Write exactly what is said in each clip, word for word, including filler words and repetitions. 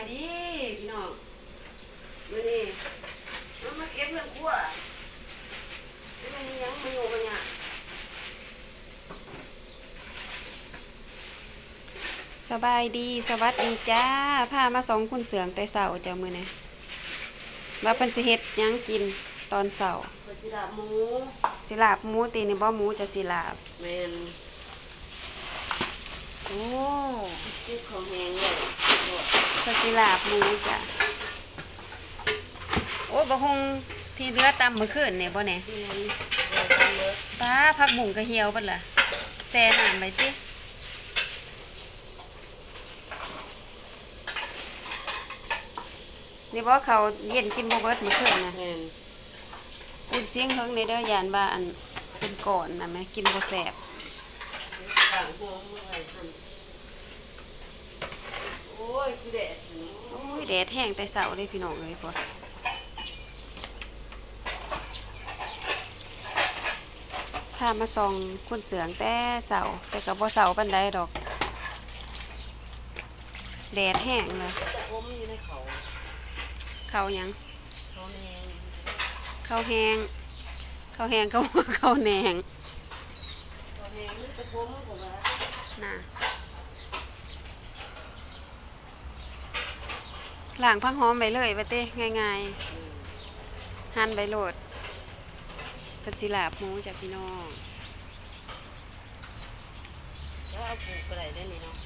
ดีพี่น้องมื้อนี้เรามาเก็บเงินคั่วมื้อนี้ยังไม่โง่กันเนี่ยสบายดีสวัสดีจ้าพามาสองคุณเสืองแต่เสาจ้ามื้อนี้ว่าเพิ่นสิเฮ็ดหยังกินตอนเช้าสิลาบหมูสิลาบหมูตีนี่บ่หมูจะสิลาบแม่นโอ้เก็บของแห้งเลยเพิ่นสิลาบหมูจ้ะโอ้บ่ฮงที่เรือตำเมื่อคืนนี่บ่แน่ป้าผักบุ้งก็เหี่ยวเบิดล่ะแช่น้ำไว้ตินี่บ่เขาเย็นกินบ่เบิดเมื่อคืนน่ะแม่นอุ่นเสียงเฮิงในเด้อยานว่าอันเป็นก่อนน่ะแม่กินบ่แซ่บต่างหัวเมื่อยหั่นโอ้ยคือแดดโอ้ยแดดแห้งแต่เช้าเด้พี่น้องเอ้ยพ่อพามาส่องคุณเสืองแต่เช้าแต่ก็บ่เช้าปานใดดอกแดดแห้งเลยแต่ผมอยู่ในเขาข้าวหยังเขาแห้งข้าวแห้งข้าวแห้งก็ว่าข้าวแหนงเขาแห้งนี่แต่ผมก็ว่าน่ะล้างผักหอมไว้เลยว่าเต้ง่ายๆหั่นใบโหลดเพิ่นสิลาบหมูจ้ะพี่น้องแล้วเอาปลูกก็ได้ได้นี่เนาะ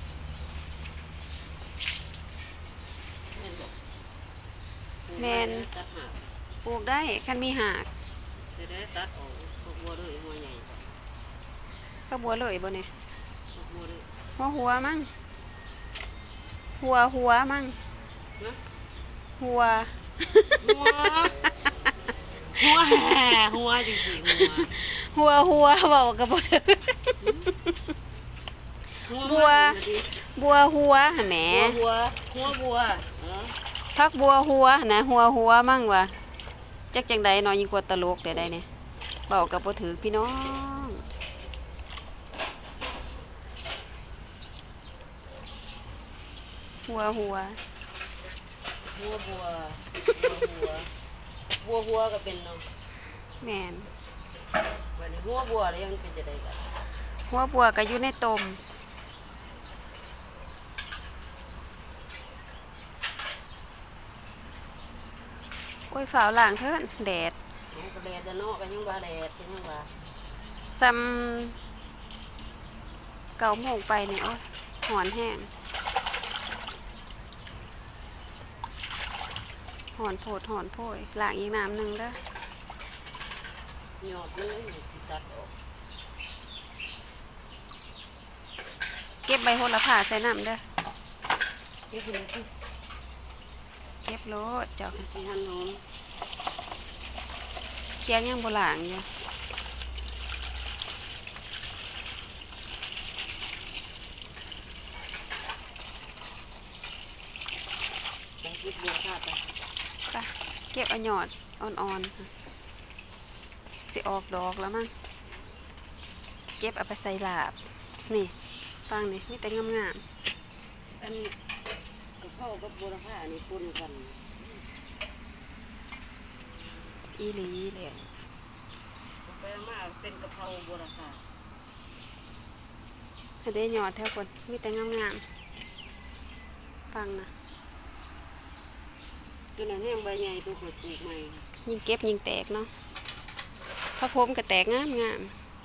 แม่นปลูกได้คันมีหากจะได้ตัดออกพวกบัวเลยหัวใหญ่ก็บัวเลยบ่เนี่ยบัวเลยหัวหัวมั้งหัวหัวมั้งหัวหัวหัวแห่หัวจริงๆหัวหัวหัวเว้าก็บ่ถึกบัวบัวหัวหั่นแหมหัวหัวบัวพักบัวหัวนะหัวหัวมั่งวะจักจังใดน้อยยิ่งกว่าตลกได้ได้เนี่ยเบากับบ่ถือพี่น้องหัวหัวหัวบัวหัวบัวหัวก็เป็นเนาะแม่นวันนี้หัวบัวแล้วยังเป็นจะได้กันหัวบัวก็อยู่ในต้มโอ้ยฝ่าวหลังเถินแดดแดดจะเนาะกันยังว่าแดดกันยังว่าจำเก่าโมงไปเนี่ยโอ้ยหอนแห้งหอนโผดหอนโผยหลังอีกน้ำหนึ่งเด้อหยอดเลยตัดออกเก็บใบโหระพาใส่น้ำเด้อเก็บเลยสิเก็บโลดจอกสีหันหอมเคียงยังโบราณอยู่ไปเก็บเอาหยอดอ่อนๆสิออกดอกแล้วมั้งเก็บเอาไปใส่ลาบนี่ฟังนี่มีแต่งามๆอันกระเพรากับบัวผ้านี่ปนกันอีหลีเลยไปมาเป็นกระเพราบัวผ้าให้ได้หยอดเท่าคนมีแต่งามๆฟังนะตัวนั้นแห้งใบใหญ่ตัวขดปีกใหม่ยิ่งเก็บยิ่งแตกเนาะพระพรมก็แตกงามงาม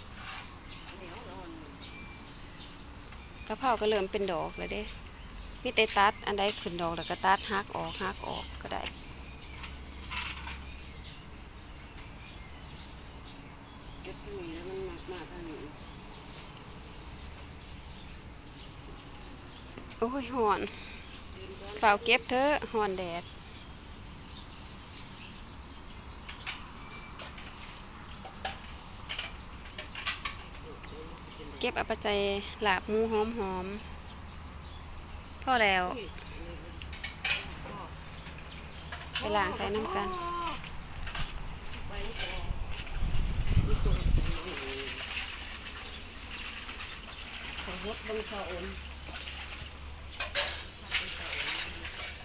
กระเพราก็เริ่มเป็นดอกเลยเด้มีแต่ตัดอันใดขึ้นดอกแล้วก็ตัดหักออกหักออกก็ได้เก็บปุ๋ยแล้วมันมากมากเท่านี้โอ้ยหอนฝ่าเก็บเถอะหอนแดดเก็บเอาไปใส่หลาบหมูหอมหอมพอแล้วไปล้างใส่น้ำกันของรถบังคับ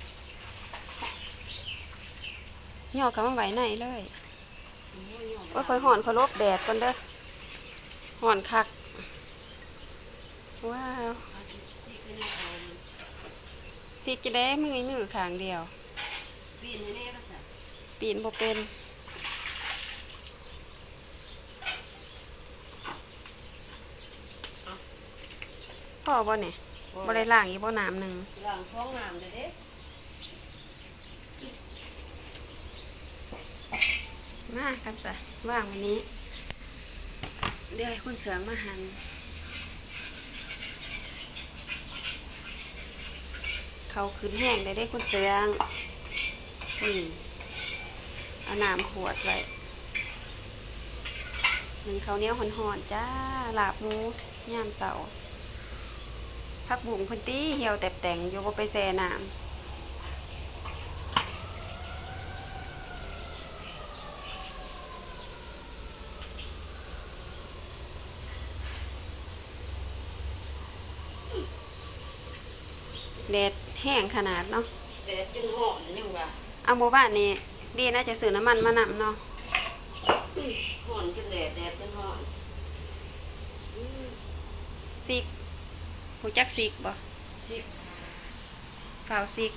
ย่อกับมาไว้ในเลยโอ้ยย่อโอ้ยค่อยห่อนค่อยลบแดดก่อนเด้อห่อนคักว้าวเอาสิสิขึ้นเอามันสิจะได้มือมือข้างเดียวปีนให้แน่ก็จ้ะปีนบ่เป็นพ่อบ่เนี่ยบ่ได้ล้างอีกบ่น้ำหนึ่งล้างท้องน้ำเด้อเด้มากันจ้ะว่างวันนี้ เดี๋ยวให้คุณเสืองมาหั่นเขาขึ้นแห้งได้ได้คุณเสืองนี่เอาน้ำขวดไว้หนึ่งข้าวเหนียวห่อนๆจ้าลาบหมูย่ามเสาผักบุ้งพื้นตี้เหี่ยวแตบแต่งอยู่บ่ไปแช่น้ำแดดแห้งขนาดเนาะแดดจนหอนยังว่าเอาหมู่บ้านนี่ดีนะจะซื้อน้ำมันมานำเนาะหอนจนแดดแดดจนหอนอืมซิกหูจักซิกบ่สิเปล่าซิก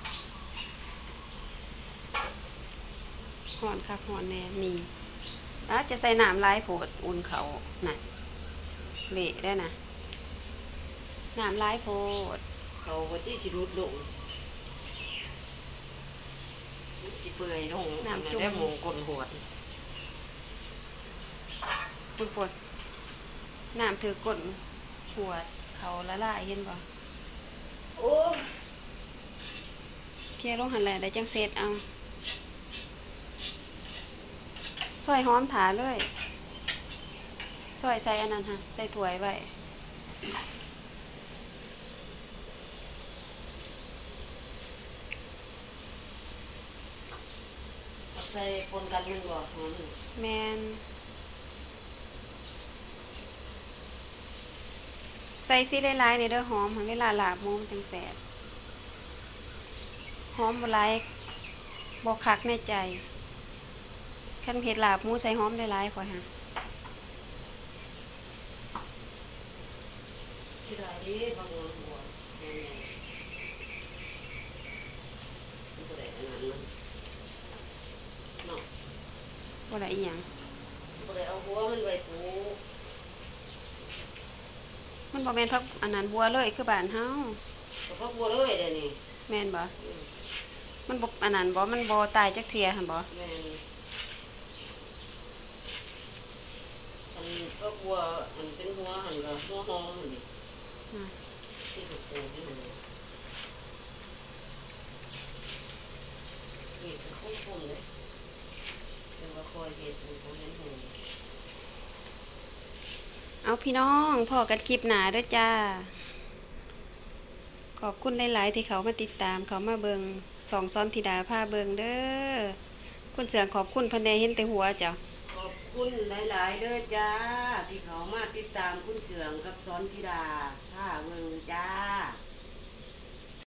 ห่อนคักห่อนแน่นี่อาจะใส่น้ำลายโผดอุ่นเขาน่ะเละได้นะน้ำลายโผดเขาก็ที่สิรุดลงมันสิเปื่อยลงอัได้หมูกลนหวดปุ่นปวดน้ำถือกดหัวเขาละลายเห็นบ่โอ้เพียลงหันแหละได้จังเสร็จเอาซอยหอมถาเลยซอยใส่อันนั้นฮะใส่ถ้วยไว้ใส่ปนกันมันบ่หอมแมนใส่ซีหลายๆในเด้อหอมหันเวลาลาบหมูมันจังแสบหอมบ่หลายบ่คักในใจคันเผ็ดลาบหมูใส่หอมหลายๆข่อยฮะสิได้ดีบางคนหัวแม่นๆมันบ่ได้อันนั้นมันเนาะบ่ได้อีหยังบ่ได้เอาหัวมันไว้ปลูกมันบ่แม่นพักอันนั้นบัวเลยคือบ้านเฮาก็พักบัวเลยเดี๋ยวนี้แม่นบ่อืมมันบ่อันนั้นบ่มันบ่ตายจักเที่ยหั่นบ่แม่นอันพักบัวอันเป็นหัวหั่นก็หัวหอมหั่นนี่อืมที่ถูกปลูกนี่หั่นนี่นี่คือคุ้มๆเลยเดี๋ยวว่าคอยเฮ็ดมันบ่เห็นหูเอาพี่น้องพอกันคลิปหน้าเด้อจ้า ขอบคุณหลายๆที่เขามาติดตามเขามาเบิงสองซ้อนธิดาผ้าเบิงเด้อคุณเสืองขอบคุณเพันแนเห็นแต่หัวจ้ะขอบคุณหลายๆเด้อจ้า ที่เขามาติดตามคุณเสืองกับสอนธิดาผ้าเมืองจ้า